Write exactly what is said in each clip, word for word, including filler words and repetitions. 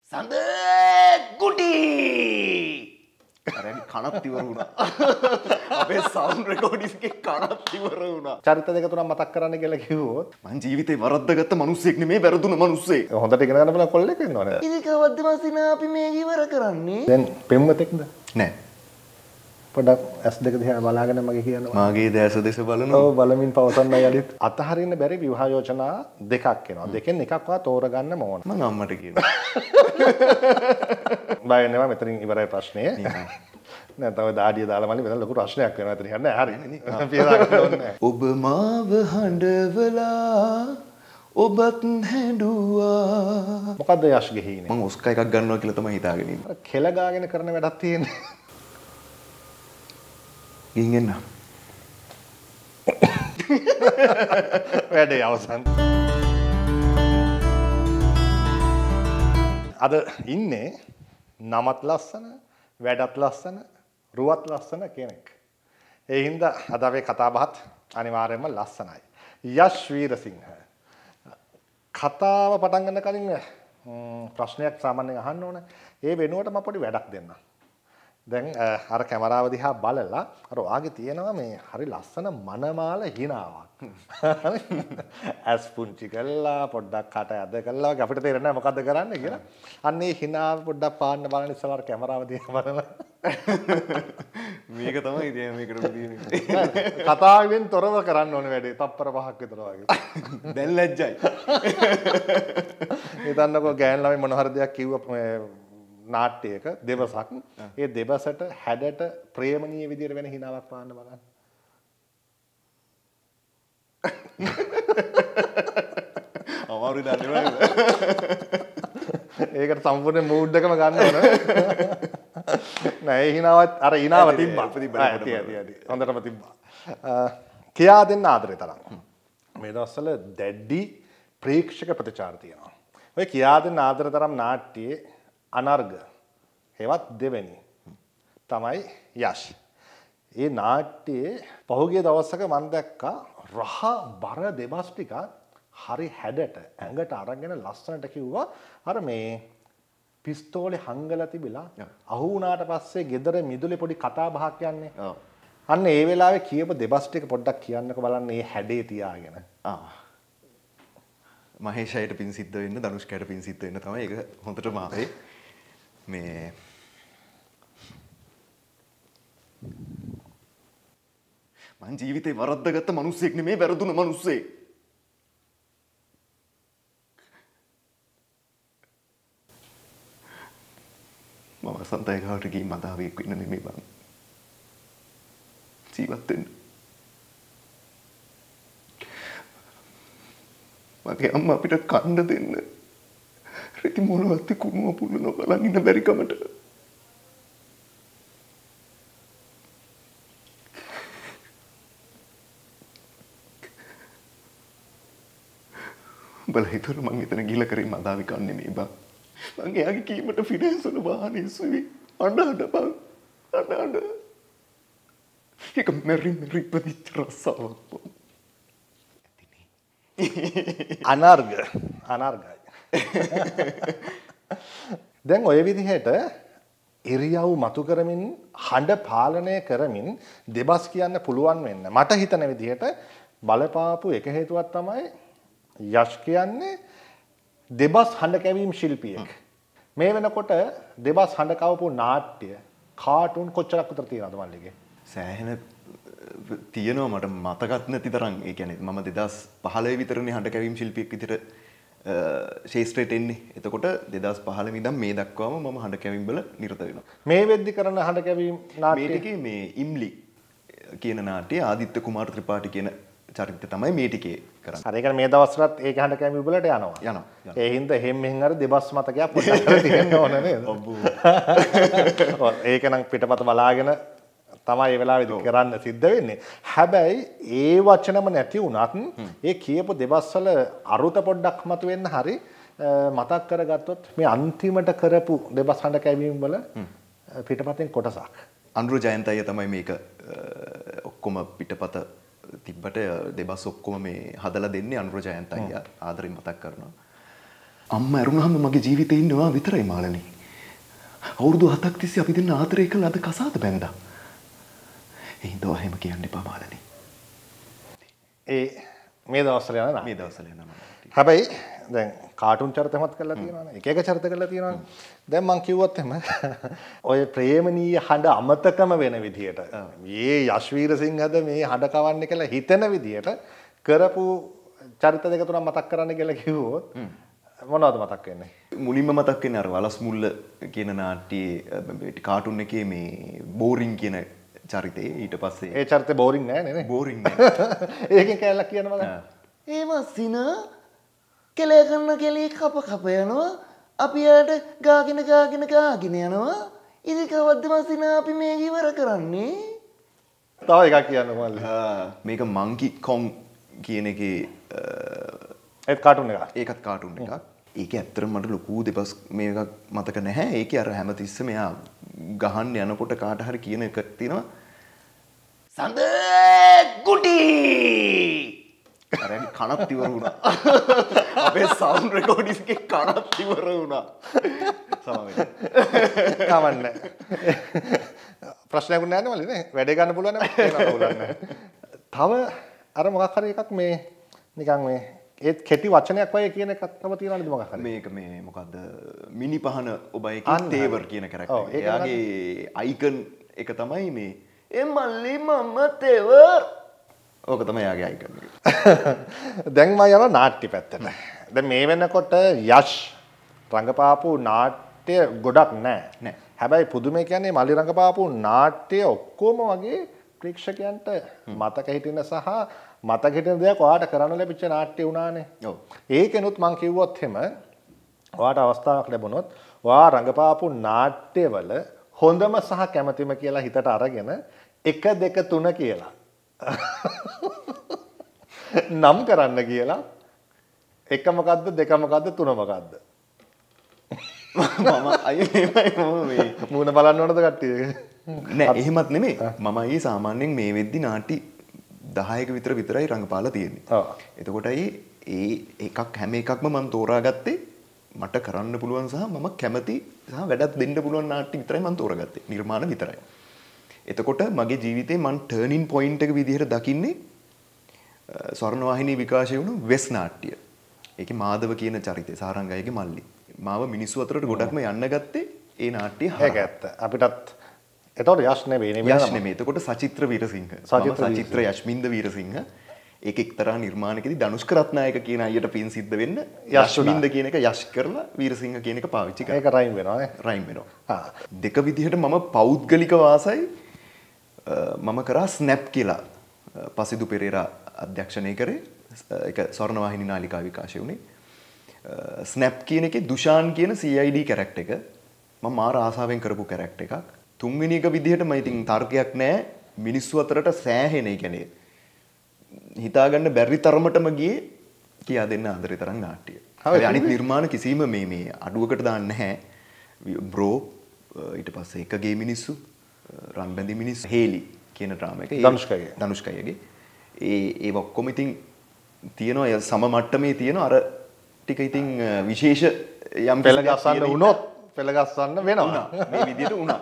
සඳ ගුටි අර කනත් ඉවර වුණා. අපේ සවුන්ඩ් රෙකෝඩින්ස් එකේ කනත් ඉවර වුණා. චරිත දෙක තුනක් මතක් කරන්න කියලා කිව්වොත් මං ජීවිතේ වරද්දාගත්ත මිනිස්සෙක් නෙමෙයි වැරදුන මිනිස්සෙක්. හොඳට ඉගෙන ගන්න බලා කොල්ලෙක් වෙනවනේ. ඉතින් කවද්ද මාසිනා අපි මේක ඉවර කරන්නේ? දැන් පෙම්වතෙක්ද? නෑ. පොඩක් ඇස් දෙක දිහා බලාගෙන මගේ කියනවා. මාගේ දැස දෙස බලනවා. ඔව් බලමින් පවසන්නයි යලිත්. අතහරින්න බැරි විවාහ යෝජනා දෙකක් එනවා. දෙකෙන් එකක් වා තෝරගන්න ඕන. මං අම්මට කියනවා. බය වෙනවා මෙතනින් ඉවරයි ප්‍රශ්නේ. නෑ තව දාඩිය දාලා මල්ලි මෙතන ලොකු ප්‍රශ්නයක් වෙනවා එතන යන්නේ. හරි නේ. පියදා ගන්න ඕනේ. ඔබ මාව හඬවලා ඔබත් හැඬුවා. මොකද්ද යෂ් ගෙහිනේ? මං ඔස්කා එකක් ගන්නවා කියලා තමයි හිතාගෙන ඉන්නේ. අර කෙල ගාගෙන කරන වැඩක් තියෙන්නේ. ගිහින් එන්න. වැඩේ අවසන්. අද ඉන්නේ නමත් ලස්සන, වැඩත් ලස්සන, රුවත් ලස්සන කෙනෙක්. ඒ හින්දා අද අපේ කතාබහත් අනිවාර්යයෙන්ම ලස්සනයි. යෂ් වීරසිංහ. කතාව පටන් ගන්න කලින් ප්‍රශ්නයක් සාමාන්‍යයෙන් අහන්න ඕන. ඒ වෙනුවට මම පොඩි වැඩක් දෙන්නම්. දැන් අර කැමරාව දිහා බලලා අර ඔයාගේ තියෙනවා මේ හරි ලස්සන මනමාල හිනාවක්. ඇස් පුංචි කළා පොඩ්ඩක් කට ඇද කළා වගේ අපිට තේරෙන්නේ නැහැ මොකද්ද කරන්නේ කියලා. අන්න ඒ හිනාව පොඩ්ඩක් පාන්න බලන ඉස්සලා අර කැමරාව දිහා බලලා මේක තමයි ඉතින් මේකට තියෙන්නේ. කතාවෙන් තොරව කරන්න ඕනේ වැඩේ. තප්පර පහක් විතර වගේ. දැන් ලැජ්ජයි. හිතන්නකෝ ගෑන් ළමයි මොන හරි දෙයක් කිව්ව නාට්‍යයක දෙබසක් ඒ දෙබසට හැඩට ප්‍රේමණීය විදියට වෙන හිනාවක් පාන්න බලන්න. අමාරු දන්නේ නැහැ. ඒකට සම්පූර්ණ මූඩ් එකම ගන්න ඕන. නෑ ඒ හිනාවත් අර හිනාව තිබ්බා. ඇති ඇති ඇති. හොඳටම තිබ්බා. කියා දෙන්න ආදරේ තරම්. මේ දවස්වල දැඩි ප්‍රේක්ෂක ප්‍රතිචාර තියෙනවා. ඔය කියා දෙන්න ආදරේ තරම් නාට්‍යයේ අනර්ග හෙවත් දෙවෙනි තමයි යෂ්. ඒ නාට්‍යයේ පහුගිය දවසක මම දැක්කා රහ බර දෙබස් ටික හරි හැඩට ඇඟට අරගෙන ලස්සනට කිව්වා අර මේ පිස්තෝලේ හංගලා තිබිලා අහු වුණාට පස්සේ ගෙදර මිදුලේ පොඩි කතා බහක් යන්නේ. ඔව්. අන්න ඒ වෙලාවේ කියපු දෙබස් ටික පොඩ්ඩක් කියන්නකෝ බලන්න මේ හැඩේ තියාගෙන. ආ. මහේෂයට පින් සිද්ධ වෙන්න ධනුෂ්කයට පින් සිද්ධ වෙන්න තමයි ඒක හොඳටම ආවේ. මේ මං ජීවිතේ වරද්දාගත්ත මිනිස්සෙක් නෙමෙයි වැරදුන මිනිස්සෙක්. මම වසන්තය ගාවට ගිහින් මදාවෙක් වෙන්න නෙමෙයි බං. ජීවත් වෙන්න. මගේ අම්මා අපිට කන්න දෙන්න. රෙදි මොනවත් කුණුව පුළු නොබලන් ඉන්න බැරි කමට. බල හිතුවල මං එතන ගිහලා කරේ මදාවි කන්නේ නෙමෙයි බං. මං එයාගේ කීමට ෆිනෑන්ස් වල වාහනේ ඉස්සුවේ. අඬ අඬ බං. අඬ අඬ. ඒක මෙරි මෙරි පදිච්ච රසාවක් බං. අනර්ග අනර්ගයි. දැන් ඔය විදිහට ඉරියව් මතු කරමින් හඬ පාලනය කරමින් දෙබස් කියන්න පුළුවන් වෙන්න මට හිතන විදිහට බලපාපු එක හේතුවක් තමයි යෂ් කියන්නේ දෙබස් හඬ කැවීම් ශිල්පියෙක්. මේ වෙනකොට දෙබස් හඬ කවපු නාට්‍ය කාටුන් කොච්චරක් විතර තියෙනවද මල්ලිගේ? සෑහෙන තියෙනවා මට මතකත් නැති තරම්. ඒ කියන්නේ මම දෙදහස් පහළොව විතරනේ හඬ කැවීම් ශිල්පියෙක් විදිහට ශේෂ්ත්‍රයට එන්නේ. එතකොට දෙදහස් පහළොව ඉඳන් මේ දක්වාම මම හඬ කැවීම් වල නිරත වෙනවා. මේ වෙද්දි කරන හඬ කැවීම් නාට්‍ය මේ ටිකේ මේ ඉම්ලි කියන නාට්‍යයේ ආදිත්‍ය කුමාර ත්‍රිපාඨි කියන චරිතය තමයි මේ ටිකේ කරන්නේ. හරි. ඒ කියන්නේ මේ දවස්වලත් ඒක හඬ කැවීම් වලට යනවා. යනවා. ඒ හින්දා එහෙම මෙහෙන් අර දෙබස් මතකයක් පොඩ්ඩක් කරලා තියෙන්න ඕන නේද? ඔව්. ඒක නම් පිටපත බලාගෙන තමයි ඒ වෙලාවේදී කරන්න සිද්ධ වෙන්නේ. හැබැයි ඒ වචනම නැති වුණත් ඒ කියපු දෙබස් වල අරුත පොඩ්ඩක් මතුවෙන්න හරි මතක් කරගත්තොත් මේ අන්තිමට කරපු දෙබස් හඬ කැවීම් වල පිටපතෙන් කොටසක්. අනුර ජයන්ත අයියා තමයි මේක ඔක්කොම පිටපත තිබ්බට දෙබස් ඔක්කොම මේ හදලා දෙන්නේ අනුර ජයන්ත අයියා ආදරෙන් මතක් කරනවා. අම්මා ඇරුණාම මගේ ජීවිතේ ඉන්නවා විතරයි මාළනී. අවුරුදු හතක් තිස්සේ අපි දෙන්න ආදරය කළා අද කසාද බැන්දා. ඒ හින්දා එහෙම කියන්න එපා මාළනී. ඒ මේ දවස්වල යනවා මේ දවස්වල යනවා. හැබැයි දැන් කාටුන් චරිතමත් කරලා තියෙනවානේ. එක එක චරිත කරලා තියෙනවානේ. දැන් මං කිව්වොත් එහෙම ඔය ප්‍රේමනීය හඬ අමතකම වෙන විදියට මේ යශ්වීරසිංහද මේ හඬ කවන්නේ කියලා හිතෙන විදියට කරපු චරිත දෙක තුනක් මතක් කරන්න කියලා කිව්වොත් මොනවද මතක් වෙන්නේ? මුලින්ම මතක් වෙන්නේ අර වලස් මුල්ල කියන නාට්‍යයේ කාටුන් එකේ මේ බෝරින් කියන චරිතේ. ඊට පස්සේ ඒ චරිතේ බෝරින් නෑ නේ. බෝරින් නෑ. ඒකෙන් කැලලක් කියනවා මම. ඒ මස්සින කෙලේ කරන කෙලේ කප කප යනවා. අපි යාට ගාගෙන ගාගෙන ගාගෙන යනවා. ඉතින් කවද්ද මස්සින අපි මේක ඉවර කරන්නේ? තව එකක් කියන්න මල්ලි. මේක මංකි කොන් කියන එකේ ඒත් කාටුන් එකක්. ඒකත් කාටුන් එකක්. ඒක ඇත්තටම මට ලොකු දෙපස් මේකක් මතක නැහැ. ඒකේ අර හැමතිස්සෙම එයා ගහන්න යනකොට කාට හරි කියන එකක් තියෙනවා. සඳ කුටි අර කනත් ඉවර වුණා. අපේ සවුන්ඩ් රෙකෝඩින් එකේ කනත් ඉවර වුණා. සමහරවිට. කමන්නේ. ප්‍රශ්නයක් නෑ නේද මල්ලි නේ? වැඩේ ගන්න පුළුවන් නේද? ඒක නෑ නෑ. තව අර මොකක් හරි එකක් මේ නිකන් මේ ඒත් කෙටි වචනයක් වගේ කියන එකක් තම තියෙනවද මොකක් හරි? මේක මේ මොකද්ද මිනි පහන ඔබයි කියන තේවර් කියන කැරක්ටර් එක. එයාගේ අයිකන් එක තමයි මේ ඒ මල්ලි මම තෙවර්. ඕක තමයි එයාගේ අයිකන් එක. දැන් මම යනවා නාට්‍ය පැත්තට. දැන් මේ වෙනකොට යෂ් රංගපාපු නාට්‍ය ගොඩක් නැහැ. නෑ. හැබැයි පුදුමේ කියන්නේ මල්ලි රංගපාපු නාට්‍ය ඔක්කොම වගේ ප්‍රේක්ෂකයන්ට මතක හිටින සහ මතක හිටින දේක් ඔයාට කරන්න ලැබිච්ච නාට්‍ය වුණානේ. ඔව්. ඒකෙනුත් මම කිව්වොත් එහෙම ඔයාට අවස්ථාවක් ලැබුණොත් ඔයා රංගපාපු නාට්‍යවල හොඳම සහ කැමැතිම කියලා හිතට අරගෙන එක දෙක තුන කියලා නම් කරන්න කියලා එක මොකද්ද දෙක මොකද්ද තුන මොකද්ද? මම අයියෝ මම මේ මූණ බලන්න ඕනද කට්ටිය? නෑ එහෙමත් නෙමෙයි. මම අයියේ සාමාන්‍යයෙන් මේ වෙද්දි නාටි දහයක විතර විතරයි රංගපාලා තියෙන්නේ. ඔව්. එතකොටයි ඒ එකක් හැම එකක්ම මම තෝරාගත්තේ මට කරන්න පුළුවන් සහ මම කැමති සහ වැඩක් දෙන්න පුළුවන් නාට්‍ය විතරයි මම තෝරාගත්තේ. නිර්මාණ විතරයි. එතකොට මගේ ජීවිතේ මම ටර්නින් පොයින්ට් එක විදිහට දකින්නේ ස්වර්ණවාහිනී විකාශය වුණු වෙස් නාට්‍ය. ඒකේ මාධව කියන චරිතය සාරංගයගේ මල්ලි. මාව මිනිස්සු අතරට ගොඩක්ම යන්න ගත්තේ ඒ නාට්‍ය හරහා. ඒක ඇත්ත. අපිටත් එතකොට යෂ් නෙවෙයි නෙවෙයි යෂ් නෙමෙයි. එතකොට සචිත්‍ර වීරසිංහ. සචිත්‍ර යෂ්මින්ද වීරසිංහ. ඒක එක්තරා නිර්මාණයකදී ධනුෂ්ක රත්නායක කියන අයියට පින් සිද්ධ වෙන්න යෂ්මින්ද කියන එක යෂ් කරලා වීරසිංහ කියන එක පාවිච්චි කරා. ඒක රයිම් වෙනවා නේ. රයිම් වෙනවා. ආ. දෙක විදිහට මම පෞද්ගලික වාසයි මම කරා ස්නැප් කියලා පසිදු පෙරේරා අධ්‍යක්ෂණය කරේ. ඒක ස්වර්ණවාහිනී නාලිකා විකාශය වුණේ. ස්නැප් කියන එකේ දුෂාන් කියන සී අයි ඩී කැරක්ටර් එක මම මාර ආසාවෙන් කරපු කැරක්ටර් එකක්. තුන්වෙනි එක විදිහට මම ඉතින් තර්කයක් නැහැ මිනිස්සු අතරට සෑහෙන ඒ කියන්නේ හිතාගන්න බැරි තරමටම ගියේ කියා දෙන්න ආදරේ තරම් නාට්‍ය. හැබැයි අනිත් නිර්මාණ කිසිම මේ මේ අඩුවකට දාන්නේ නැහැ. බ්‍රෝ ඊට පස්සේ එකගේ මිනිස්සු රන්බැඳි මිනිස්සු හේලි කියන ඩ්‍රාමා එක ධනුෂ්කගේ ධනුෂ්කයගේ ඒ ඒ ඔක්කොම ඉතින් තියෙනවා සම මට්ටමේ තියෙන අර ටික ඉතින් විශේෂ යම් පෙළ ගස්සන්න වුණොත් පෙළ ගස්සන්න වෙනවා මේ විදිහට වුණා.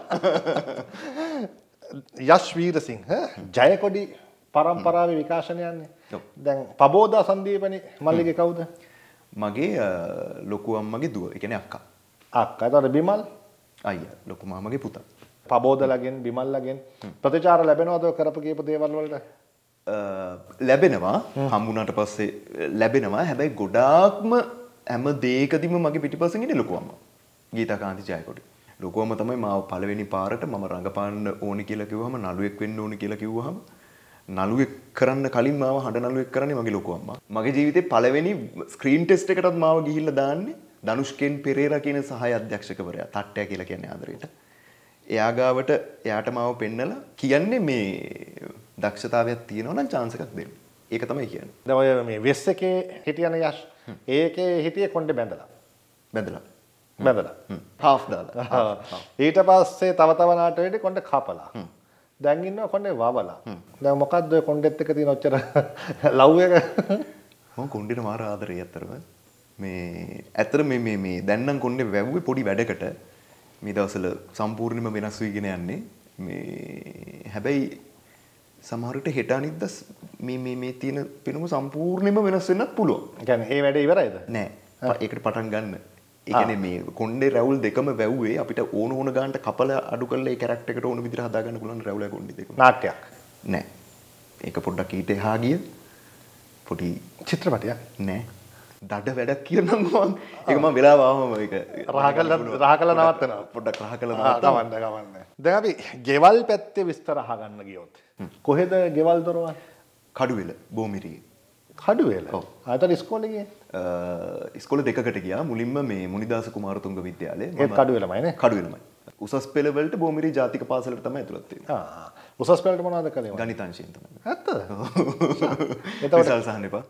යෂ් වීරසිංහ ජයකොඩි පරම්පරාවේ විකාශනයන්නේ. දැන් පබෝදා සන්දීපනි මල්ලිගේ කවුද? මගේ ලොකු අම්මගේ දුව. ඒ කියන්නේ අක්කා. අක්කා. එතකොට බිමල් අයියා ලොකු මාමගේ පුතා. පබෝදලගෙන් බිමල්ලගෙන් ප්‍රතිචාර ලැබෙනවද කරපු කීප දේවල් වලට? ලැබෙනවා. හම්බුණාට පස්සේ ලැබෙනවා. හැබැයි ගොඩාක්ම හැම දෙයකදීම මගේ පිටිපස්සෙන් ඉන්නේ ලොකු අම්මා. ගීතාකාන්ති ජයකොඩි. ලොකු අම්මා තමයි මාව පළවෙනි පාරට මම රඟපාන්න ඕනි කියලා කිව්වහම නළුවෙක් වෙන්න ඕනි කියලා කිව්වහම නළුවෙක් කරන්න කලින් මාව හඬ නළුවෙක් කරන්නේ මගේ ලොකු අම්මා. මගේ ජීවිතේ පළවෙනි ස්ක්‍රීන් ටෙස්ට් එකටත් මාව ගිහිල්ලා දාන්නේ ධනුෂ්කෙන් පෙරේරා කියන සහාය අධ්‍යක්ෂකවරයා. තට්ටය කියලා කියන්නේ ආදරේට. එයා ගාවට එයාට මාව පෙන්නලා කියන්නේ මේ දක්ෂතාවයක් තියෙනවා නම් chance එකක් දෙන්න. ඒක තමයි කියන්නේ. දැන් ඔය මේ වෙස් එකේ හිටියන යෂ් ඒකේ හිටියේ කොණ්ඩේ බැඳලා. බැඳලා. බැඳලා. half දාලා. ඊට පස්සේ තව තව නාටකෙදී කොණ්ඩේ කපලා. දැන් ඉන්නවා කොණ්ඩේ වවලා. දැන් මොකද්ද ඔය කොණ්ඩෙත් එක්ක තියෙන ඔච්චර ලව් එක? මම කොණ්ඩේට මාර ආදරේ අතරම. මේ ඇත්තට මේ මේ මේ දැන් නම් කොන්නේ වැව්වේ පොඩි වැඩකට මේ දවස්වල සම්පූර්ණයෙන්ම වෙනස් වෙගෙන යන්නේ. මේ හැබැයි සමහර විට හෙට අනිද්දා මේ මේ මේ තියෙන පෙනුම සම්පූර්ණයෙන්ම වෙනස් වෙන්නත් පුළුවන්. ඒ කියන්නේ මේ වැඩේ ඉවරයිද? නෑ. ඒකට පටන් ගන්න. ඒ කියන්නේ මේ කොණ්ඩේ රැවුල් දෙකම වැව්වේ අපිට ඕන ඕන ගානට කපලා අඩු කරලා ඒ කැරක්ටර් එකට ඕන විදිහට හදා ගන්න පුළුවන් රැවුලයි කොණ්ඩේ දෙකම. නාට්‍යයක්. නෑ. ඒක පොඩ්ඩක් ඊට එහා ගිය පොඩි චිත්‍රපටයක් නෑ. දඩ වැඩක් කියලා නම් මම ඒක මම වෙලාව ආවම ඒක රහ කළා රහ කළා නවත්තනවා. පොඩ්ඩක් රහ කළා නවත්තනවා. කවන්න කවන්න. දැන් අපි ගෙවල් පැත්තේ විස්තර අහගන්න ගියොත්. කොහෙද ගෙවල් දොරවල්? කඩුවෙල බෝමිරියේ. කඩුවෙල. ඔව්. ආතර ඉස්කෝලේ ගියේ? ඉස්කෝලේ දෙකකට ගියා. මුලින්ම මේ මුනිදාස කුමාරතුංග විද්‍යාලය. ඒත් කඩුවෙලමයි නේ? කඩුවෙලමයි. උසස් පෙළ වලට බෝමිරි ජාතික පාසලට තමයි ඇතුළත් වෙන්නේ. ආ. උසස් පෙළට මොනවද කළේ? ගණිතාංශයෙන් තමයි. ඇත්තද? එතකොට විසල් සහන් එපා.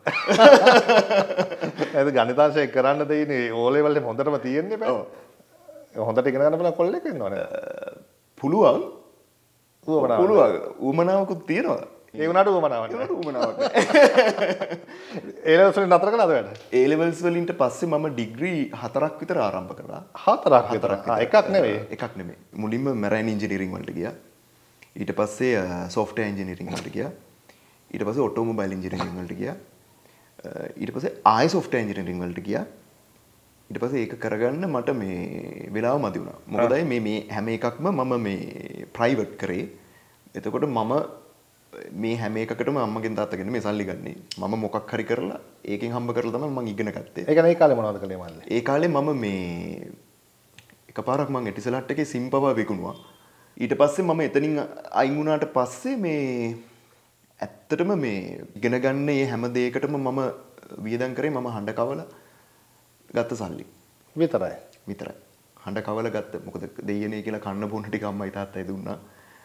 ඒද ගණිතාංශය කරන්න දෙන්නේ ඕ ලෙවල් එක හොඳටම තියෙන්නේ බෑ. ඔව්. හොඳට ඉගෙන ගන්න පුළුවන් කොල්ලෙක් වෙන්න ඕනේ. පුළුවන්. උවමනාවක්. පුළුවන්. උවමනාවකුත් තියෙනවා. ඒ වුණාට උවමනාවක් නෑ. උවමනාවක් නෑ. ඒ ලෙවල්ස් වලින් නතර කළාද වැඩ? ඒ ලෙවල්ස් වලින්ට පස්සේ මම ඩිග්‍රී හතරක් විතර ආරම්භ කළා. හතරක් විතර. ආ එකක් නෙවෙයි. එකක් නෙමෙයි. මුලින්ම මැරයින් ඉන්ජිනියරින් වලට ගියා. ඊට පස්සේ සොෆ්ට්වෙයාර් ඉන්ජිනියරින් වලට ගියා. ඊට පස්සේ ඔටෝමොබයිල් ඉන්ජිනියරින් වලට ගියා. ඊට පස්සේ ආයෙ සොෆ්ට්වෙයාර් ඉන්ජිනියරින් වලට ගියා. ඊට පස්සේ ඒක කරගන්න මට මේ වෙලාව මදි වුණා. මොකදයි මේ මේ හැම එකක්ම මම මේ ප්‍රයිවට් කරේ. එතකොට මම මේ හැම එකකටම අම්මගෙන් තාත්තගෙන් මේ සල්ලි ගන්නේ. මම මොකක් හරි කරලා ඒකෙන් හම්බ කරලා තමයි මම ඉගෙන ගත්තේ. ඒ කියන්නේ ඒ කාලේ මොනවද කළේ මල්ලේ? ඒ කාලේ මම මේ එකපාරක් මම එටිසලට් එකේ සිම්පව විකුණුවා. ඊට පස්සේ මම එතනින් අයින් වුණාට පස්සේ මේ ඇත්තටම මේ ඉගෙන ගන්න මේ හැම දෙයකටම මම වියදම් කරේ මම හඬ කවලා ගත්ත සල්ලි විතරයි. විතරයි. හඬ කවලා ගත්ත. මොකද දෙයියනේ කියලා කන්න බොන්න ටික අම්මයි තාත්තයි දුන්නා.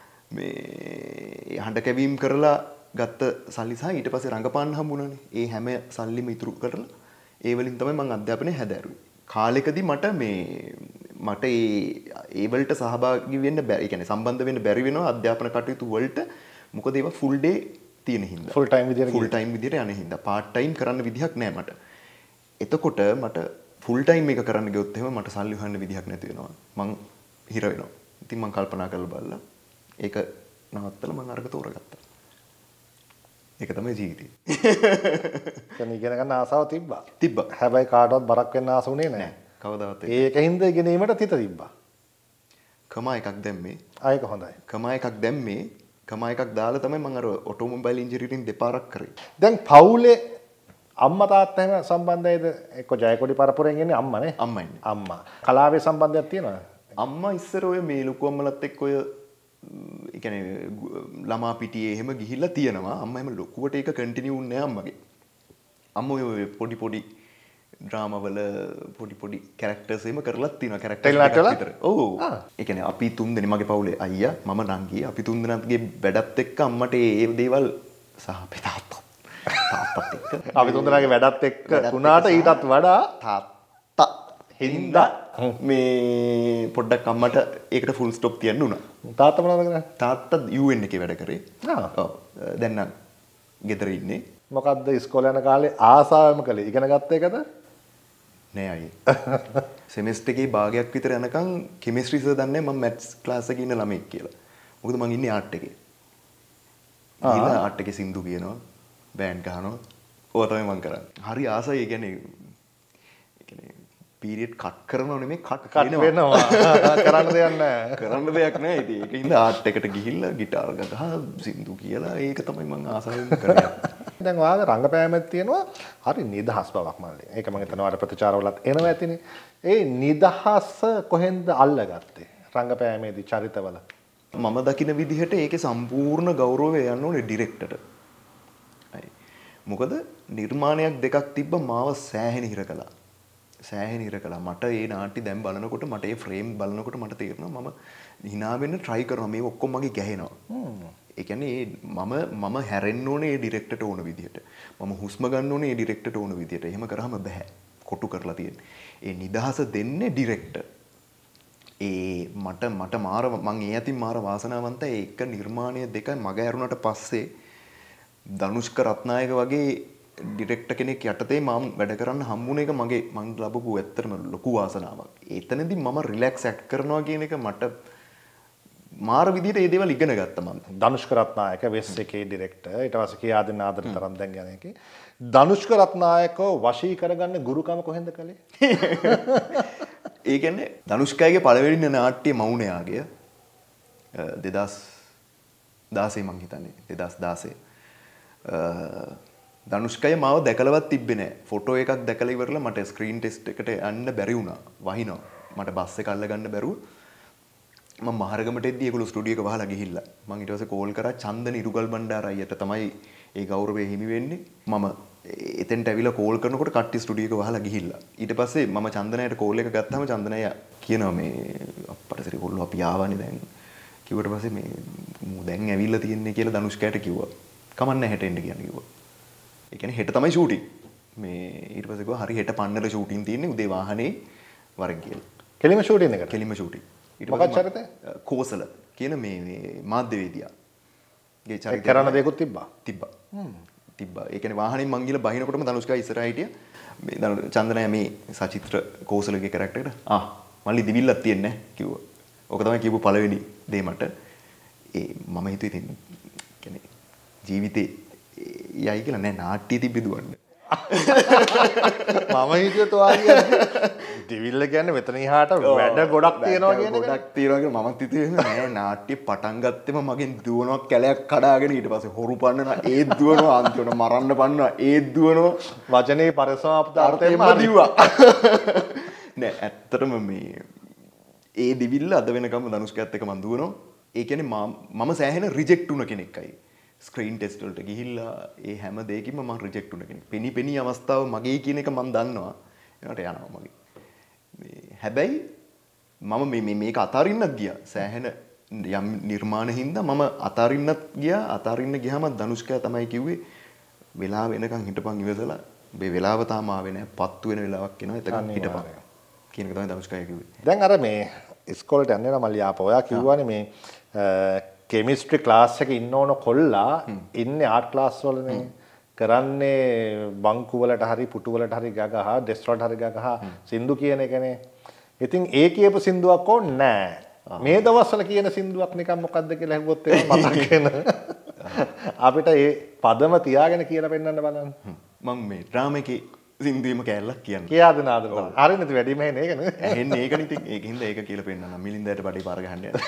මේ හඬ කැවීම කරලා ගත්ත සල්ලි සහ ඊට පස්සේ රංගපාන්න හම්බුණානේ. ඒ හැම සල්ලිම ඉතුරු කරලා ඒ වලින් තමයි මම අධ්‍යාපනය හැදෑරුවේ. කාලෙකදී මට මේ මට ඒ ඒ වලට සහභාගී වෙන්න බැරි. ඒ කියන්නේ සම්බන්ධ වෙන්න බැරි වෙනවා අධ්‍යාපන කටයුතු වලට. මොකද ඒවා ෆුල් ඩේ තියෙන හින්දා. ෆුල් ටයිම් විදියට ෆුල් ටයිම් විදියට යන හින්දා. පාර්ට් ටයිම් කරන්න විදිහක් නැහැ මට. එතකොට මට ෆුල් ටයිම් එක කරන්න ගියොත් එහෙම මට සල්ලි හොයන්න විදිහක් නැති වෙනවා. මං හිර වෙනවා. ඉතින් මං කල්පනා කරලා බලලා ඒක නවත්තලා මම අරක තෝරගත්තා. ඒක තමයි ජීවිතේ. දැන් ඉගෙන ගන්න ආසාව තිබ්බා. තිබ්බා. හැබැයි කාටවත් බරක් වෙන්න ආස උනේ නැහැ. කවදාවත් ඒකින්ද ඉගෙනීමට තිත තිබ්බා. කමා එකක් දැම්මේ. ආ ඒක හොඳයි. කමා එකක් දැම්මේ. කමා එකක් දාලා තමයි මම අර ඔටෝමොබයිල් ඉන්ජිනියරින් දෙපාරක් කරේ. දැන් පවුලේ අම්මා තාත්තා එහෙම සම්බන්ධයිද? එක්ක ජයකොඩි පරපුරෙන් එන්නේ අම්මානේ. අම්මා ඉන්නේ. අම්මා. කලාවේ සම්බන්ධයක් තියෙනවද? අම්මා ඉස්සර ඔය මේ ලොකු අම්මලත් එක්ක ඔය ඒ කියන්නේ ළමා පිටියේ එහෙම ගිහිල්ලා තියෙනවා. අම්මා එහෙම ලොකුවට ඒක කන්ටිනියු වුණේ නැහැ අම්මගේ. අම්මා ඔය පොඩි පොඩි ඩ්‍රාමා වල පොඩි පොඩි කැරක්ටර්ස් එහෙම කරලත් තියෙනවා. කැරක්ටර්ස් විතර. ඔව්. ඒ කියන්නේ අපි තුන් දෙනෙක් මගේ පවුලේ අයියා මම නංගි අපි තුන් දෙනාගේ වැඩත් එක්ක අම්මට ඒ දේවල් සහ අපේ තාත්තා තාත්තත් එක්ක අපි තුන් දෙනාගේ වැඩත් එක්ක උනාට ඊටත් වඩා තාත්තා හින්දා මේ පොඩ්ඩක් අම්මට ඒකට ෆුල් ස්ටොප් තියන්න උනා. තාත්තා මොනවද කරන්නේ? තාත්තා යූ එන් එකේ වැඩ කරේ. ආ. ඔව්. දැන් නම් ගෙදර ඉන්නේ. මොකද්ද ඉස්කෝලේ යන කාලේ ආසාවම කළේ? ඉගෙන ගත්ත එකද? නෑ අයියේ. සෙමෙස්ටර් එකේ භාගයක් විතර යනකම් කෙමිස්ට්‍රි සර් දන්නේ මම මැත්ස් ක්ලාස් එකේ ඉන්න ළමෙක් කියලා. මොකද මං ඉන්නේ ආර්ට් එකේ. ගිහලා ආර්ට් එකේ සින්දු කියනවා, බෑන්ඩ් ගහනවා. ඕවා තමයි මං කරන්නේ. හරි ආසයි. ඒ කියන්නේ ඒ කියන්නේ පීරියඩ් කට් කරනව නෙමෙයි කට් වෙනවා. කරන්න දෙයක් නැහැ. කරන්න දෙයක් නැහැ. ඉතින් ඒකින්ද ආර්ට් එකට ගිහිල්ලා ගිටාර් ගහ සින්දු කියලා ඒක තමයි මං ආසාවෙන් කරන්නේ. දැන් ඔයාගේ රංගපෑමක් තියෙනවා හරි නිදහස් බවක් මල්ලි. ඒක මම හිතනවා අර ප්‍රතිචාරවලත් එනවා ඇතිනේ. ඒ නිදහස කොහෙන්ද අල්ලගත්තේ? රංගපෑමේදී චරිතවල. මම දකින විදිහට ඒකේ සම්පූර්ණ ගෞරවය යන්න ඕනේ ඩිරෙක්ටර්ට. මොකද නිර්මාණයක් දෙකක් තිබ්බ මාව සෑහෙන හිර කළා. සෑහෙන හිර කළා. මට ඒ නාට්‍ය දැන් බලනකොට මට ඒ ෆ්‍රේම් බලනකොට මට තේරෙනවා මම hina වෙන්න try කරනවා. මේ ඔක්කොම මගේ ගැහෙනවා. ඒ කියන්නේ මම මම හැරෙන්න ඕනේ ඒ ඩිරෙක්ටර්ට ඕන විදිහට. මම හුස්ම ගන්න ඕනේ ඒ ඩිරෙක්ටර්ට ඕන විදිහට. එහෙම කරාම බෑ. කොටු කරලා තියෙන්නේ. ඒ නිදහස දෙන්නේ ඩිරෙක්ටර්. ඒ මට මට මාර මං ඒ අතින් මාර වාසනාවන්තයි. ඒක නිර්මාණය දෙක මග ඇරුණට පස්සේ ධනුෂ්ක රත්නායක වගේ ඩිරෙක්ටර් කෙනෙක් යටතේ මම වැඩ කරන්න හම්බුන එක මගේ මං ලැබපු ඇත්තටම ලොකු වාසනාවක්. එතනදී මම රිලැක්ස් ඇක්ට් කරනවා කියන එක මට මාර විදිහට ඒ දේවල් ඉගෙන ගත්තා මම. ධනුෂ්ක රත්නායක වෙස් එකේ ඩිරෙක්ටර් ඊට පස්සේ කියා දෙන ආදර තරම් දැන් යන එකේ ධනුෂ්ක රත්නායකව වශී කරගන්න ගුරුකම කොහෙන්ද කළේ? ඒ කියන්නේ ධනුෂ්කයගේ පළවෙනි නාට්‍ය මෞනයාගේ දෙදහස් දාසය මං හිතන්නේ දෙදහස් දාසය ධනුෂ්කය මාව දැකලවත් තිබ්බේ නැහැ. ෆොටෝ එකක් දැකලා ඉවරලා මට ස්ක්‍රීන් ටෙස්ට් එකට යන්න බැරි වුණා. වහිනවා. මට බස් එක අල්ල ගන්න බැරුව මම මහරගමට එද්දි ඒගොල්ලෝ ස්ටුඩියෝ එක වහලා ගිහිල්ලා මම ඊට පස්සේ කෝල් කරා චන්දන ඉරුගල් බණ්ඩාර අයියට තමයි ඒ ගෞරවය හිමි වෙන්නේ. මම එතෙන්ට ඇවිල්ලා කෝල් කරනකොට කට්ටිය ස්ටුඩියෝ එක වහලා ගිහිල්ලා. ඊට පස්සේ මම චන්දනයට කෝල් එක ගත්තාම චන්දනය කියනවා මේ අප්පට සරි කොල්ලෝ අපි ආවනේ දැන්. කිව්වට පස්සේ මේ මූ දැන් ඇවිල්ලා තියන්නේ කියලා ධනුෂ්කයට කිව්වා. කමන්න හෙට එන්න කියන්නේ කිව්වා. ඒ කියන්නේ හෙට තමයි ෂූටින්. මේ ඊට පස්සේ කිව්වා හරි හෙට පන්නර ෂූටින් තියෙන්නේ උදේ වාහනේ වරන් කියලා. කෙලිම ෂූටින් එකට. කෙලිම ෂූටින්. මොකක්ද චරිතය? කෝසල කියන මේ මේ මාධ්‍යවේදියා. ගේ චරිතය කරන දේකුත් තිබ්බා. තිබ්බා. තිබ්බා. ඒ කියන්නේ වාහනේ මං ගිහලා බහිනකොටම ධනුෂ්කා ඉස්සරහා හිටියා. මේ චන්දනය මේ සචිත්‍ර කෝසලගේ කැරක්ටර් එකට ආ මල්ලි දිවිල්ලක් තියන්නේ නැහැ කිව්වා. ඕක තමයි කියපු පළවෙනි දේ මට. ඒ මම හිතුවේ ඉතින් කියන්නේ ජීවිතේ යයි කියලා නෑ නාට්‍ය තිබ්බේ දුවන්න. මම හිතුවේ තෝවාගේ දිවිල්ල කියන්නේ මෙතන ඉහාට වැඩ ගොඩක් තියෙනවා කියන එක. ගොඩක් තියෙනවා කියලා මමත් හිතුවේ නෑ නාට්‍ය පටන් ගත්තෙම මගෙන් දුවනවා කැලයක් කඩාගෙන ඊට පස්සේ හොරු පන්නනවා ඒත් දුවනවා අන්තිමට මරන්න පන්නනවා ඒත් දුවනවා වචනේ පරිසමාප්ත අර්ථයෙන්ම දිව්වා. නෑ ඇත්තටම මේ ඒ දිවිල්ල අද වෙනකම් ධනුෂ්කයත් එක්ක මම දුවනවා. ඒ කියන්නේ මම සෑහෙන රිජෙක්ට් වුණ කෙනෙක්යි. ස්ක්‍රීන් ටෙස්ට් වලට ගිහිල්ලා ඒ හැම දෙයකින්ම මම රිජෙක්ට් වුණ කෙනෙක්. පෙනි පෙනි අවස්ථාව මගේ කියන එක මම දන්නවා. ඒකට යනවා මගේ. මේ හැබැයි මම මේ මේක අතාරින්නත් ගියා. සෑහෙන යම් නිර්මාණ හින්දා මම අතාරින්නත් ගියා. අතාරින්න ගියාම ධනුෂ්කයා තමයි කිව්වේ වෙලාව වෙනකන් හිටපන් ඉවසලා. මේ වෙලාව තාම ආවේ නැහැ. පත්තු වෙන වෙලාවක් එනවා. එතකන් හිටපන්. කියන එක තමයි ධනුෂ්කයා කිව්වේ. දැන් අර මේ ඉස්කෝලේට යන්නේ නම් මල්ලි ආපහු ඔයා කිව්වානේ මේ කෙමිස්ට්‍රි ක්ලාස් එකේ ඉන්න ඕන කොල්ලා ඉන්නේ ආර්ට් ක්ලාස් වලනේ කරන්නේ බංකු වලට හරි පුටු වලට හරි ගගහ ඩෙස්ක් වලට හරි ගගහ සින්දු කියන එකනේ. ඉතින් ඒ කියපු සින්දුවක් ඕනේ නැහැ. මේ දවස්වල කියන සින්දුවක් නිකන් මොකද්ද කියලා අහුවොත් ඒක මතක් වෙන. අපිට ඒ පදම තියාගෙන කියලා පෙන්නන්න බලන්න. මම මේ ඩ්‍රාමා එකේ සින්දුවේම කෑල්ලක් කියන්න. කියා දෙන ආදර බලන්න. හරිනේ ඉතින් වැඩිම එන්නේ ඒක නේ. ඇහෙන්නේ ඒකනේ ඉතින් ඒකින්ද ඒක කියලා පෙන්නන්න. මිලින්දයට බඩේ පාර ගහන්න යනවා.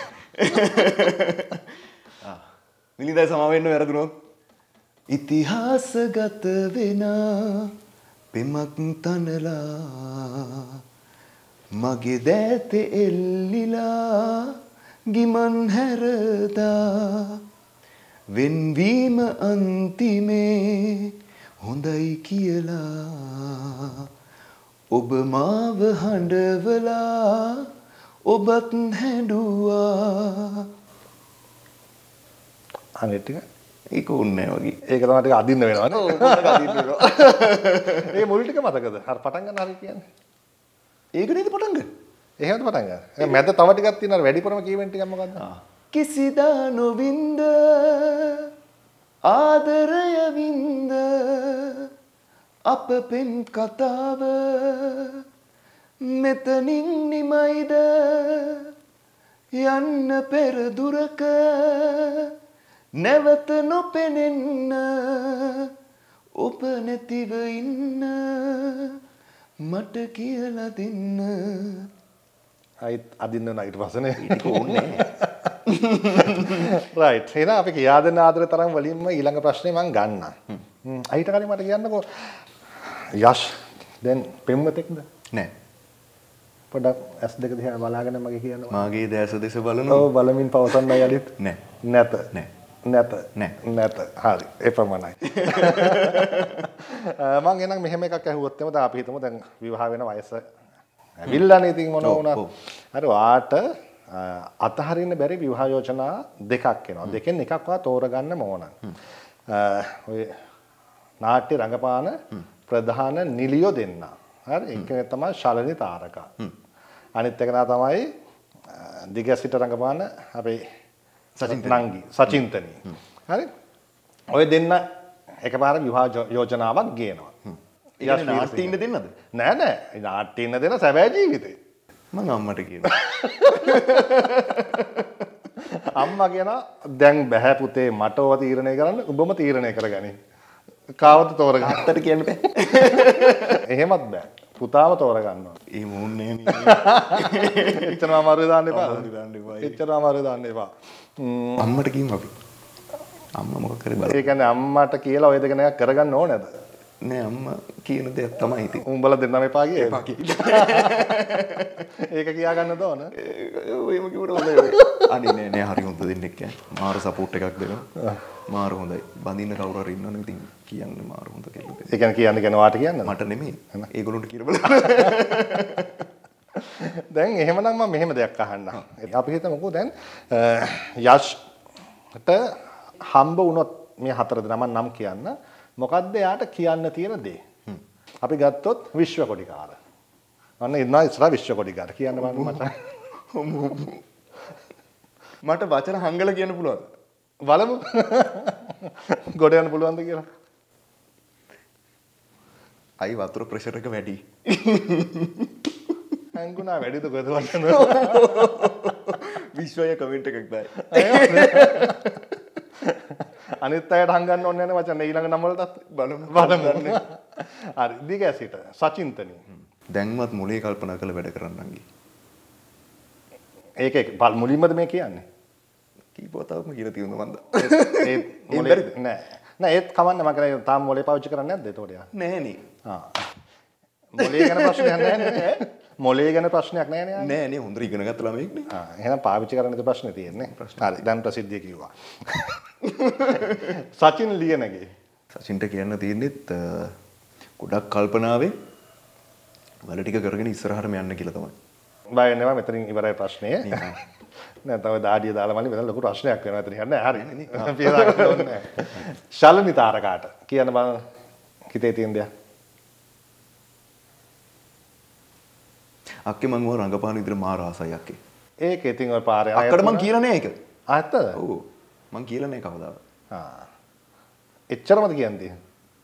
ආ මිලින්දයි සමා වෙන්න වැරදුනොත් ඉතිහාසගත වෙන පෙමක් තනලා මගේ දෑතේ එල්ලිලා ගිමන් හැරදා වෙන්වීම අන්තිමේ හොඳයි කියලා ඔබ මාව හඬවලා ඔබත් හැඬුවා. අනිත් ටික ඒක ඕනේ වගේ. ඒක තමයි ටික අදින්න වෙනවනේ. ඔව් පොඩ්ඩක් අදින්න වෙනවා. ඒ මුල් ටික මතකද? අර පටන් ගන්න හරිය කියන්නේ. ඒක නේද පටන් ගන්න. එහෙමද පටන් ගන්න. ඒ මැද තව ටිකක් තියෙනවා වැඩිපුරම කීවෙන් ටිකක් මොකද්ද? කිසිදා නොවින්ද ආදරය වින්ද අප පෙම් කතාව මෙතනින් නිමයිද යන්න පෙර දුරක නැවත නොපෙනෙන්න ඔබ නැතිව ඉන්න මට කියලා දෙන්න. අයිත් අදින්න නෑ ඊට පස්සේනේ. ඒක ඕනේ. රයිට්. එහෙනම් අපි කියා දෙන ආදර තරම් වලින්ම ඊළඟ ප්‍රශ්නේ මම ගන්නම්. හ්ම්. අයිට කලින් මට කියන්නකෝ යෂ් දැන් පෙම්වතෙක්ද? නෑ. පොඩක් ඇස් දෙක දිහා බලාගෙන මගේ කියනවා. මාගේ දැස දෙස බලනවා. ඔව් බලමින් පවසන්නයි යලිත්. නෑ. නැත. නෑ. නැත. නෑ. නැත. හරි. ඒ ප්‍රමාණයි. මම එනං මෙහෙම එකක් ඇහුවොත් එම දැන් අපි හිතමු දැන් විවාහ වෙන වයස ඇවිල්ලානේ ඉතින් මොන වුණත්. හරි වාට අතහරින්න බැරි විවාහ යෝජනා දෙකක් එනවා. දෙකෙන් එකක් වා තෝරගන්න ඕන. ඔය නාට්‍ය රංගපාන ප්‍රධාන නිලියෝ දෙන්න. හරි. එක තමයි ශලනි තාරකා. අනිත් එක තමයි දිගසිට රංගපාන අපේ නංගි සචින්තනී. හරි. ඔය දෙන්න එකපාර විවාහ යෝජනාවක් ගේනවා. ඒක නාට්‍ය ඉන්න දෙන්නද? නෑ නෑ. නාට්‍ය ඉන්න දෙන සැබෑ ජීවිතේ. මම අම්මට කියනවා. අම්මා කියනවා දැන් බෑ පුතේ මට ඕවා තීරණය කරන්න උඹම තීරණය කරගනි. කාවද තෝරගන්න? අත්තට කියන්න බෑ. එහෙමත් බෑ. පුතාව තෝරගන්නවා. ඒ මොන්නේ නේ. එච්චරම අමාරුයි දාන්න එපා. අමාරුයි දාන්න එපා. එච්චරම අමාරුයි දාන්න එපා. අම්මට කියමු අපි. අම්මා මොකක් කරේ බලන්න. ඒ කියන්නේ අම්මට කියලා ඔය දෙක නෑ කරගන්න ඕනේද? නෑ අම්මා කියන දේ තමයි ඉතින්. උඹලා දෙන්නම එපා කියේ. එපා කියේ. ඒක කියා ගන්නද ඕන? ඔයම කිව්වට හොඳයි ඔය. අනේ නෑ නෑ හරි හොඳ දෙන්නෙක් ඈ. මාර සපෝට් එකක් දෙනවා. මාර හොඳයි. බඳින්න කවුරු හරි ඉන්නවනේ ඉතින් කියන්නේ මාර හොඳ කෙනෙක්. ඒ කියන්නේ කියන්නේ කියන වාට කියන්නද? මට නෙමෙයි. ඒගොල්ලොන්ට කියලා බලන්න. දැන් එහෙමනම් මම මෙහෙම දෙයක් අහන්නම්. අපි හිතමුකෝ දැන් යෂ්ට හම්බ වුණොත් මේ හතර දෙනාම නම් කියන්න මොකද්ද යාට කියන්න තියෙන දේ? අපි ගත්තොත් විශ්ව කොඩිකාර. අන්න ඉන්නවා ඉස්සරහ විශ්ව කොඩිකාර. කියන්න බලන්න මට. මට වචන හංගලා කියන්න පුළුවන්ද? බලමු. ගොඩ යන්න පුළුවන්ද කියලා. අයි වතුර ප්‍රෙෂර් එක වැඩි. හංගුණා වැඩිද කොහෙද වටන? විශ්වය කමෙන්ට් එකක් දායි. අනිත් අයට හංගන්න ඕනේ නැහැ මචං. ඊළඟ නම් වලටත් බලමු. බලමු. හරි. දිගැසිට සචින්තනි. දැන්වත් මොලේ කල්පනා කරලා වැඩ කරන්න අංගි. ඒක ඒක මුලින්මද මේ කියන්නේ? කීපවතාවක්ම කියලා තියෙනවා මන්ද. ඒ මොලේ නෑ. නෑ ඒත් කමන්න මම කරේ තාම මොලේ පාවිච්චි කරන්නේ නැද්ද ඒතකොට යා? නෑ නේ. ආ. මොලේ ගැන ප්‍රශ්නයක් නෑ නේ. මොලේ ගැන ප්‍රශ්නයක් නෑ නේ. නෑ නේ හොඳට ඉගෙන ගත්ත ළමෙක් නේ. ආ එහෙනම් පාවිච්චි කරන්න ද ප්‍රශ්නේ තියෙන්නේ. හරි දැන් ප්‍රසිද්ධිය කිව්වා. සචින් ලියනගේ. සචින්ට කියන්න තියෙන්නේත් ගොඩක් කල්පනාවේ වැඩ ටික කරගෙන ඉස්සරහටම යන්න කියලා තමයි. බය වෙනවා මෙතනින් ඉවරයි ප්‍රශ්නේ. නෑ තව දාඩිය දාලා මල්ලි මෙතන ලොකු ප්‍රශ්නයක් වෙනවා එතන යන්නේ. හරි නේ. පියදා ගන්න ඕනේ නෑ. ශලනි තාරකාට කියන්න බලන්න හිතේ තියෙන දේ. අක්කේ මං ඔය රංගපාන විතර මාර ආසයි අක්කේ. ඒක ඉතින් ඔය පාරේ අක්කට මං කියලා නෑ ඒක. ආත්තද? ඔව්. මං කියලා නෑ කවදාවත්. ආ. එච්චරමද කියන්නේ?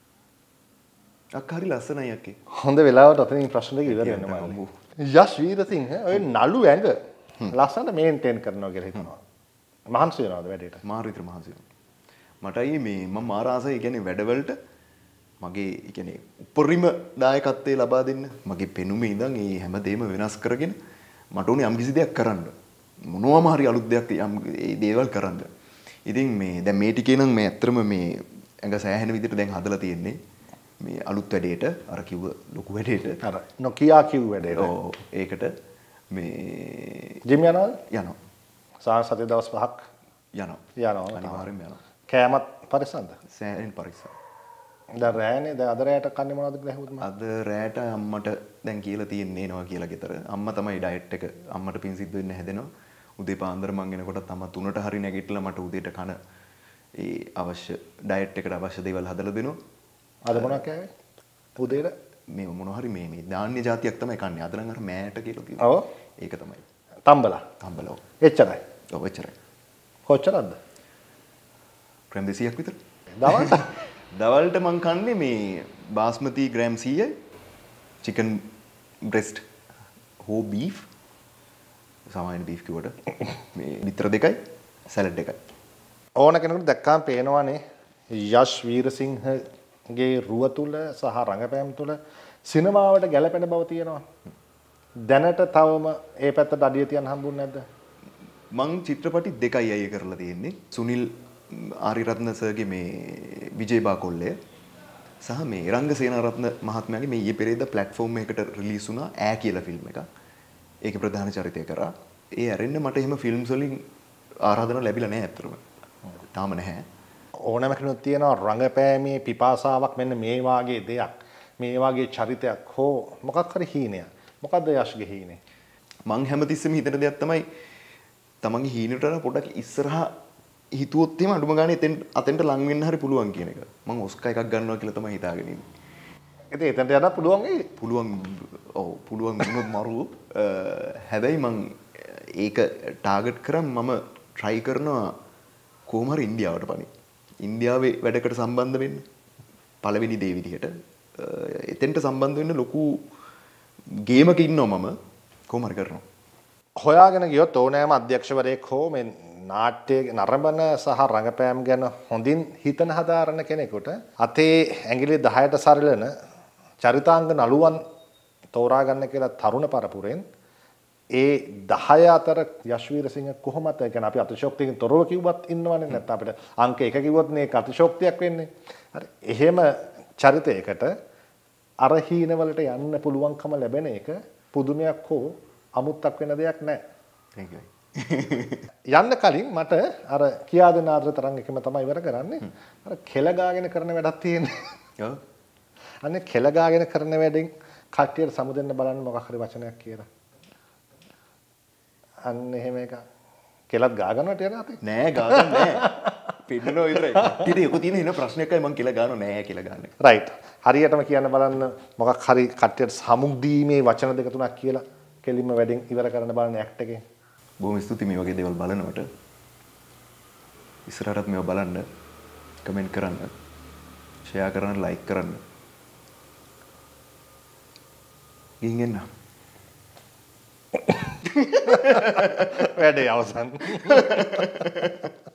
අක්ක හරි ලස්සනයි අක්කේ. හොඳ වෙලාවට අතනින් ප්‍රශ්න දෙක ඉවර වෙනවා මල්ලි. යෂ් වීරසිංහ ඔය නළු ඇඟ ලස්සනට මේන්ටේන් කරනවා කියලා හිතනවා. මහන්සි වෙනවද වැඩේට? මාර විතර මහන්සි වෙනවා. මටයි මේ මම මාර ආසයි කියන්නේ වැඩවලට මගේ කියන්නේ උපරිම දායකත්වයේ ලබා දෙන්න. මගේ පෙනුමේ ඉඳන් මේ හැමදේම වෙනස් කරගෙන මට උනේ යම් කිසි දෙයක් කරන්න. මොනවාම හරි අලුත් දෙයක් යම් ඒ දේවල් කරන්න. ඉතින් මේ දැන් මේ ටිකේ නම් මේ ඇත්තටම මේ ඇඟ සෑහෙන විදිහට දැන් හදලා තියෙන්නේ. මේ අලුත් වැඩේට අර කිව්ව ලොකු වැඩේට අර නොකියා කිව්ව වැඩේට. ඔව් ඒකට මේ ජිම් යනවද? යනවා. සාහසතේ දවස් පහක් යනවා. යනවා. අනිවාර්යෙන්ම යනවා. කෑමත් පරිස්සම්ද? සෑහෙන පරිස්සම්. දැන් රෑනේ දැන් අද රෑට කන්නේ මොනවද කියලා ඇහුවොත් මම. අද රෑට අම්මට දැන් කියලා තියෙන්නේ එනවා කියලා ගෙදර. අම්මා තමයි ඩයට් එක අම්මට පින් සිද්ධ වෙන්න හැදෙනවා. උදේ පාන්දර මං එනකොටත් අම්මා තුනට හරි නැගිටලා මට උදේට කන ඒ අවශ්‍ය ඩයට් එකට අවශ්‍ය දේවල් හදලා දෙනවා. අද මොනවද කෑවේ? උදේට මේ මොන හරි මේ මේ ධාන්‍ය જાතියක් තමයි කන්නේ. අද නම් අර මෑට කියලා තියෙනවා. ඔව්. ඒක තමයි. තම්බලා. තම්බලා. එච්චරයි. ඔව් එච්චරයි. කොච්චරද? ග්‍රෑම් දෙසීයක් විතර. දවල්ට දවල්ට මං කන්නේ මේ බාස්මති ග්‍රෑම් සීයයි චිකන් බ්‍රෙස්ට් හෝ බීෆ් සාමාන්‍ය බීෆ් කිව්වට මේ විතර දෙකයි සැලඩ් එකයි. ඕන කෙනෙකුට දැක්කාම පේනවනේ යෂ් වීරසිංහගේ රුව තුල සහ රංගපෑම් තුල සිනමාවට ගැළපෙන බව තියෙනවා. දැනට තවම ඒ පැත්තට අඩිය තියන්න හම්බුනේ නැද්ද? මං චිත්‍රපටි දෙකයි අය කරලා තියෙන්නේ. සුනිල් ආරිරත්න සර්ගේ මේ විජේබා කොල්ලය සහ මේ රංග සේනාරත්න මහත්මයාගේ මේ ඊයේ පෙරේද ප්ලැට්ෆෝම් එකකට රිලීස් වුණා ඈ කියලා ෆිල්ම් එකක්. ඒකේ ප්‍රධාන චරිතය කරා. ඒ ඇරෙන්න මට එහෙම ෆිල්ම්ස් වලින් ආරාධනා ලැබිලා නැහැ අත්‍තරම. තාම නැහැ. ඕනෑම කෙනෙකුට තියෙනවා රංගපෑමේ පිපාසාවක් මෙන්න මේ වාගේ දෙයක්. මේ වාගේ චරිතයක් හෝ මොකක් හරි හීනයක්. මොකද්ද යෂ්ගේ හීනේ? මං හැමතිස්සෙම හිතන දෙයක් තමයි තමන්ගේ හීනෙට වඩා පොඩ්ඩක් ඉස්සරහා හිතුවොත් එහෙම අඩුම ගානේ එතෙන් අතෙන්ට ලං වෙන්න හරි පුළුවන් කියන එක. මං ඔස්කා එකක් ගන්නවා කියලා තමයි හිතාගෙන ඉන්නේ. ඉතින් එතනට යන්න පුළුවන් වෙයි. පුළුවන් ඔව් පුළුවන් වුණොත් මරු. හැබැයි මං ඒක ටාගට් කරන් මම try කරනවා කොහොම හරි ඉන්දියාවට පණි. ඉන්දියාවේ වැඩකට සම්බන්ධ වෙන්න. පළවෙනි දේ විදිහට එතෙන්ට සම්බන්ධ වෙන්න ලොකු ගේමක ඉන්නවා මම කොහොම හරි කරනවා. හොයාගෙන ගියොත් ඕනෑම අධ්‍යක්ෂවරයෙක් හෝ මේ නාට්‍ය නරඹන සහ රංගපෑම් ගැන හොඳින් හිතන හදාරන කෙනෙකුට අතේ ඇඟිලි දහයට සරිලන චරිතාංග නළුවන් තෝරා ගන්න කියලා තරුණ පරපුරෙන් ඒ දහය අතර යශ්වීරසිංහ කොහොමද ඒ කියන්නේ අපි අතිශෝක්තියකින් තොරව කිව්වත් ඉන්නවනේ නැත්නම් අපිට අංක එක කිව්වොත් මේක අතිශෝක්තියක් වෙන්නේ. හරි. එහෙම චරිතයකට අර හීනවලට යන්න පුළුවන්කම ලැබෙන එක පුදුමයක් හෝ අමුත්තක් වෙන දෙයක් නැහැ. යන්න කලින් මට අර කියා දෙන ආදර තරම් එකම තමයි ඉවර කරන්නේ. අර කෙල ගාගෙන කරන වැඩක් තියෙන්නේ. ඔව්. අනේ කෙල ගාගෙන කරන වැඩෙන් කට්ටියට සමුදෙන්න බලන්න මොකක් හරි වචනයක් කියලා. අන්න එහෙම එක කෙලත් ගා ගන්නවට යන අපේ නෑ ගාගන්න නෑ. පින්නනෝ විතරයි. ඊට යකෝ තියෙන එන ප්‍රශ්නයක්යි මං කියලා ගන්නව නෑ කියලා ගන්න. රයිට්. හරියටම කියන්න බලන්න මොකක් හරි කට්ටියට සමුදීමේ වචන දෙක තුනක් කියලා කෙලින්ම වැඩෙන් ඉවර කරන්න බලන්න ඇක්ට් එකේ. බොහොම ස්තුතියි මේ වගේ දේවල් බලනවට. ඉස්සරහටත් මේවා බලන්න, කමෙන්ට් කරන්න, ෂෙයා කරන්න, ලයික් කරන්න. ගිහින් එන්න. වැඩේ අවසන්.